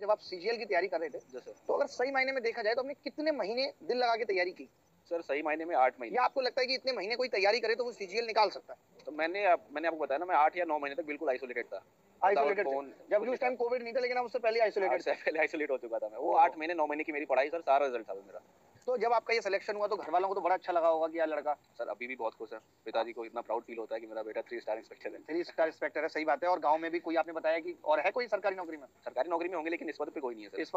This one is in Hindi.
जब आप सीजीएल की तैयारी कर रहे थे, जैसे तो अगर सही मायने में देखा जाए तो आपने कितने महीने दिल लगा के तैयारी की? सर सही मायने में 8 महीने। या आपको लगता है कि इतने महीने कोई तैयारी करे तो वो सीजीएल निकाल सकता है? तो मैंने आपको बताया ना, मैं 8 या 9 महीने तक बिल्कुल आइसोलेटेड था। विदाउट आइसोलेटेड थे। फ़ोन, जबकि कुछ उस नहीं टाइम था। कोविड नहीं था, लेकिन आप उससे पहले 8 आइसोलेटेड से थे। पहले आइसोलेट हो चुका था मैं। वो ओहो! 8 महीने 9 महीने की मेरी पढ़ाई सर, सारा रिज़ल्ट था वो मेरा। तो जब आपका ये सिलेक्शन हुआ तो घर वालों को तो बड़ा अच्छा लगा होगा कि यार लड़का सर अभी भी बहुत खुश है। पिताजी को इतना प्राउड फ़ील होता है कि मेरा बेटा 3 स्टार इंस्पेक्टर है। 3 स्टार इंस्पेक्टर है, सही बात है। और गाँव में भी कोई आपने बताया कि और है कोई सरकारी नौकरी में? सरकारी नौकरी में होंगे लेकिन इस पद पे कोई नहीं है सर। इस